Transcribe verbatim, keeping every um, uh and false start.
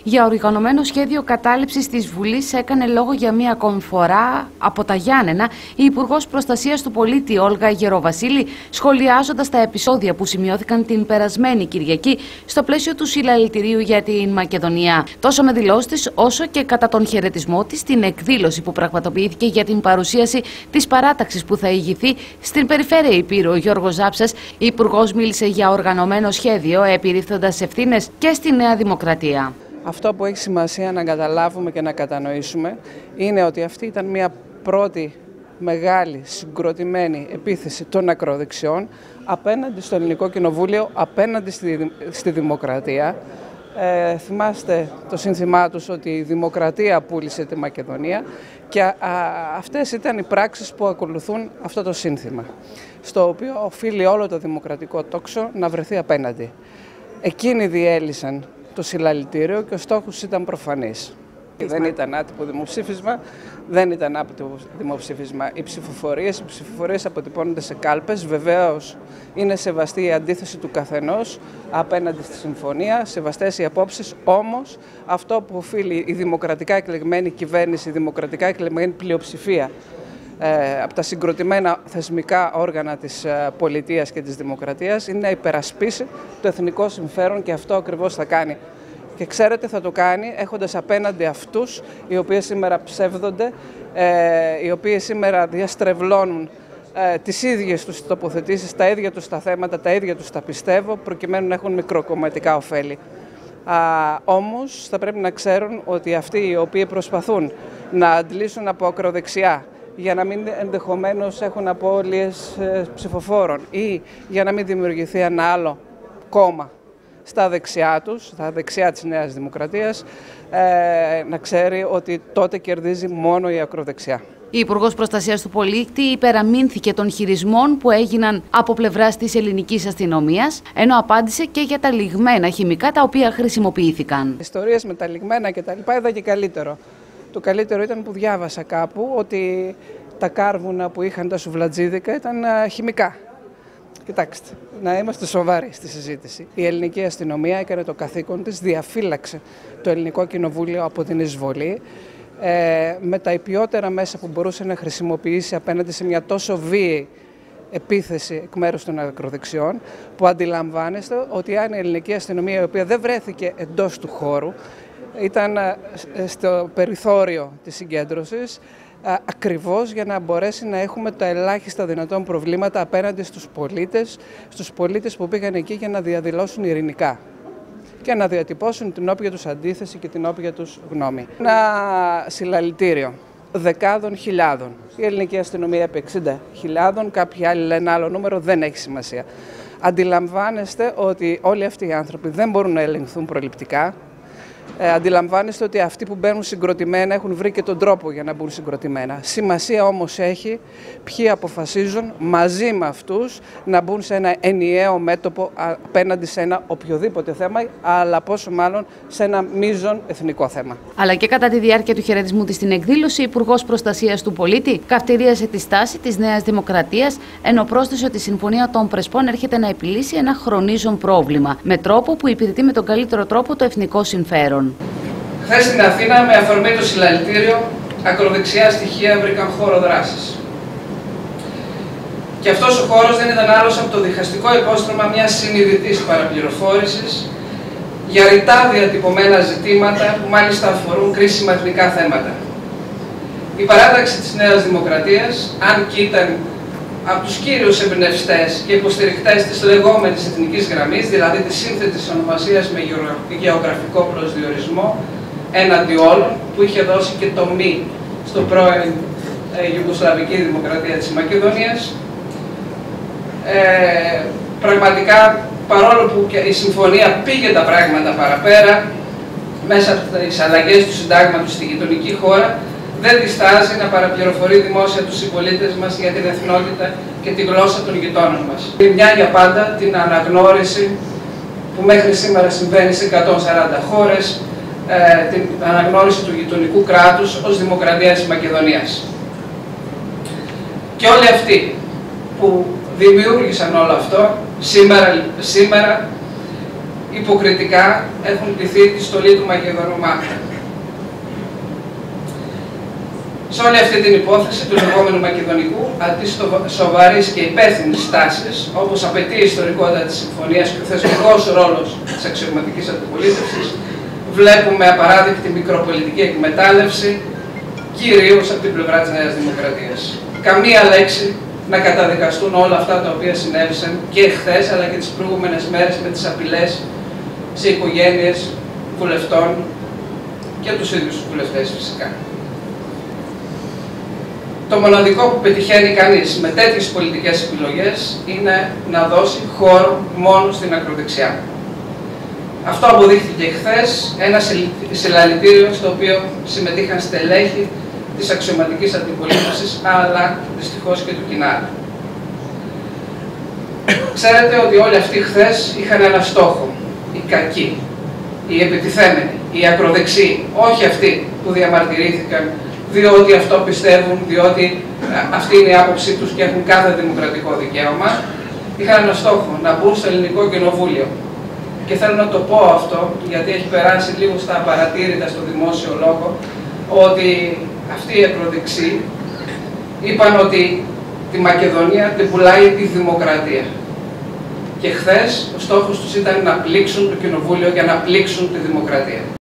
Για οργανωμένο σχέδιο κατάληψης της Βουλής έκανε λόγο για μία ακόμη φορά από τα Γιάννενα η Υπουργός Προστασίας του Πολίτη Όλγα Γεροβασίλη, σχολιάζοντας τα επεισόδια που σημειώθηκαν την περασμένη Κυριακή στο πλαίσιο του συλλαλητηρίου για την Μακεδονία. Τόσο με δηλώσεις της, όσο και κατά τον χαιρετισμό της στην εκδήλωση που πραγματοποιήθηκε για την παρουσίαση της παράταξης που θα ηγηθεί στην περιφέρεια Υπήρου. Ο Γιώργος Ζάψας, υπουργός, μίλησε για οργανωμένο σχέδιο, επιρρήφθοντας ευθύνες και στη Νέα Δημοκρατία. Αυτό που έχει σημασία να καταλάβουμε και να κατανοήσουμε είναι ότι αυτή ήταν μια πρώτη μεγάλη συγκροτημένη επίθεση των ακροδεξιών απέναντι στο Ελληνικό Κοινοβούλιο, απέναντι στη, στη δημοκρατία. Ε, θυμάστε το σύνθημά τους ότι η δημοκρατία πούλησε τη Μακεδονία και α, αυτές ήταν οι πράξεις που ακολουθούν αυτό το σύνθημα, στο οποίο οφείλει όλο το δημοκρατικό τόξο να βρεθεί απέναντι. Εκείνοι διέλυσαν το συλλαλητήριο και ο στόχος ήταν προφανής. Δεν ήταν άτυπο δημοψήφισμα, δεν ήταν άτυπο δημοψήφισμα. Οι ψηφοφορίες, οι ψηφοφορίες αποτυπώνονται σε κάλπες. Βεβαίως είναι σεβαστή η αντίθεση του καθενός απέναντι στη συμφωνία, σεβαστές οι απόψεις. Όμως αυτό που οφείλει η δημοκρατικά εκλεγμένη κυβέρνηση, η δημοκρατικά εκλεγμένη πλειοψηφία ε, από τα συγκροτημένα θεσμικά όργανα της ε, πολιτείας και της δημοκρατίας είναι να υπερασπίσει το εθνικό συμφέρον, και αυτό ακριβώς θα κάνει. Και ξέρετε, θα το κάνει έχοντας απέναντι αυτούς οι οποίοι σήμερα ψεύδονται, ε, οι οποίοι σήμερα διαστρεβλώνουν ε, τις ίδιες τους τοποθετήσεις, τα ίδια τους τα θέματα, τα ίδια τους τα πιστεύω, προκειμένου να έχουν μικροκομματικά ωφέλη. Α, όμως θα πρέπει να ξέρουν ότι αυτοί οι οποίοι προσπαθούν να αντλήσουν από ακροδεξιά για να μην ενδεχομένως έχουν απώλειες ε, ψηφοφόρων ή για να μην δημιουργηθεί ένα άλλο κόμμα στα δεξιά τους, στα δεξιά της Νέας Δημοκρατίας, ε, να ξέρει ότι τότε κερδίζει μόνο η ακροδεξιά. Η Υπουργός Προστασίας του Πολίτη υπεραμείνθηκε των χειρισμών που έγιναν από πλευράς της ελληνικής αστυνομίας, ενώ απάντησε και για τα λιγμένα χημικά τα οποία χρησιμοποιήθηκαν. Ιστορίες με τα λιγμένα και τα λοιπά είδα και καλύτερο. Το καλύτερο ήταν που διάβασα κάπου ότι τα κάρβουνα που είχαν τα σουβλατζίδικα ήταν α, χημικά. Κοιτάξτε, να είμαστε σοβαροί στη συζήτηση. Η ελληνική αστυνομία έκανε το καθήκον της, διαφύλαξε το Ελληνικό Κοινοβούλιο από την εισβολή ε, με τα υπιότερα μέσα που μπορούσε να χρησιμοποιήσει απέναντι σε μια τόσο βίαιη επίθεση εκ μέρους των ακροδεξιών, που αντιλαμβάνεστε ότι αν η ελληνική αστυνομία, η οποία δεν βρέθηκε εντός του χώρου, ήταν στο περιθώριο της συγκέντρωσης, ακριβώς για να μπορέσει να έχουμε τα ελάχιστα δυνατόν προβλήματα απέναντι στους πολίτες, στους πολίτες που πήγαν εκεί για να διαδηλώσουν ειρηνικά και να διατυπώσουν την όποια τους αντίθεση και την όποια τους γνώμη. Ένα συλλαλητήριο δεκάδων χιλιάδων. Η ελληνική αστυνομία είπε εξήντα χιλιάδων, κάποιοι άλλοι λένε άλλο νούμερο, δεν έχει σημασία. Αντιλαμβάνεστε ότι όλοι αυτοί οι άνθρωποι δεν μπορούν να ελεγχθούν προληπτικά. Ε, αντιλαμβάνεστε ότι αυτοί που μπαίνουν συγκροτημένα έχουν βρει και τον τρόπο για να μπουν συγκροτημένα. Σημασία όμως έχει ποιοι αποφασίζουν μαζί με αυτούς να μπουν σε ένα ενιαίο μέτωπο απέναντι σε ένα οποιοδήποτε θέμα, αλλά πόσο μάλλον σε ένα μείζον εθνικό θέμα. Αλλά και κατά τη διάρκεια του χαιρετισμού της στην εκδήλωση, η Υπουργός Προστασίας του Πολίτη καυτηρίασε τη στάση της Νέας Δημοκρατίας, ενώ πρόσθεσε ότι η Συμφωνία των Πρεσπών έρχεται να επιλύσει ένα χρονίζον πρόβλημα, με τρόπο που υπηρετεί με τον καλύτερο τρόπο το εθνικό συμφέρον. Χθες στην Αθήνα, με αφορμή το συλλαλητήριο, ακροδεξιά στοιχεία βρήκαν χώρο δράσης. Και αυτός ο χώρος δεν ήταν άλλος από το διχαστικό υπόστρωμα μιας συνειδητής παραπληροφόρησης για ρητά διατυπωμένα ζητήματα που μάλιστα αφορούν κρίσιμα εθνικά θέματα. Η παράταξη της Νέας Δημοκρατίας, αν και ήταν από τους κύριους εμπνευστές και υποστηρικτές της λεγόμενης εθνικής γραμμής, δηλαδή της σύνθετης ονομασίας με γεωγραφικό προσδιορισμό, έναντι όλων, που είχε δώσει και το μη στο πρώην ε, Ιουγκοσλαβική Δημοκρατία της Μακεδονίας. Ε, πραγματικά, παρόλο που και η συμφωνία πήγε τα πράγματα παραπέρα, μέσα από τις αλλαγές του συντάγματος στη γειτονική χώρα, δεν διστάζει να παραπληροφορεί δημόσια τους συμπολίτες μας για την εθνότητα και τη γλώσσα των γειτόνων μας. Μια για πάντα την αναγνώριση που μέχρι σήμερα συμβαίνει σε εκατόν σαράντα χώρες, ε, την αναγνώριση του γειτονικού κράτους ως δημοκρατία της Μακεδονίας. Και όλοι αυτοί που δημιούργησαν όλο αυτό, σήμερα, σήμερα υποκριτικά έχουν πληθεί τη στολή του Μακεδονομάχου. Σε όλη αυτή την υπόθεση του λεγόμενου Μακεδονικού, αντί σοβαρής και υπεύθυνης στάσης, όπως απαιτεί η ιστορικότητα της συμφωνίας και ο θεσμικός ρόλος της αξιωματικής αντιπολίτευσης, βλέπουμε απαράδεκτη μικροπολιτική εκμετάλλευση, κυρίως από την πλευρά της Νέας Δημοκρατίας. Καμία λέξη να καταδικαστούν όλα αυτά τα οποία συνέβησαν και χθες, αλλά και τις προηγούμενες μέρες με τις απειλές σε οικογένειες βουλευτών και τους ίδιους τους βουλευτές φυσικά. Το μοναδικό που πετυχαίνει κανείς με τέτοιες πολιτικές επιλογές είναι να δώσει χώρο μόνο στην ακροδεξιά. Αυτό αποδείχθηκε χθες, ένα συλλαλητήριο στο οποίο συμμετείχαν στελέχη της αξιωματικής αντιπολίτευσης, αλλά δυστυχώς και του Κινάλ. Ξέρετε ότι όλοι αυτοί χθες είχαν ένα στόχο, οι κακοί, οι επιτιθέμενοι, οι ακροδεξιοί, όχι αυτοί που διαμαρτυρήθηκαν διότι αυτό πιστεύουν, διότι αυτή είναι η άποψή τους και έχουν κάθε δημοκρατικό δικαίωμα, είχαν ένα στόχο, να μπουν στο Ελληνικό Κοινοβούλιο. Και θέλω να το πω αυτό, γιατί έχει περάσει λίγο στα απαρατήρητα στο δημόσιο λόγο, ότι αυτοί οι ακροδεξιοί είπαν ότι τη Μακεδονία την πουλάει η δημοκρατία. Και χθες ο στόχος τους ήταν να πλήξουν το Κοινοβούλιο για να πλήξουν τη δημοκρατία.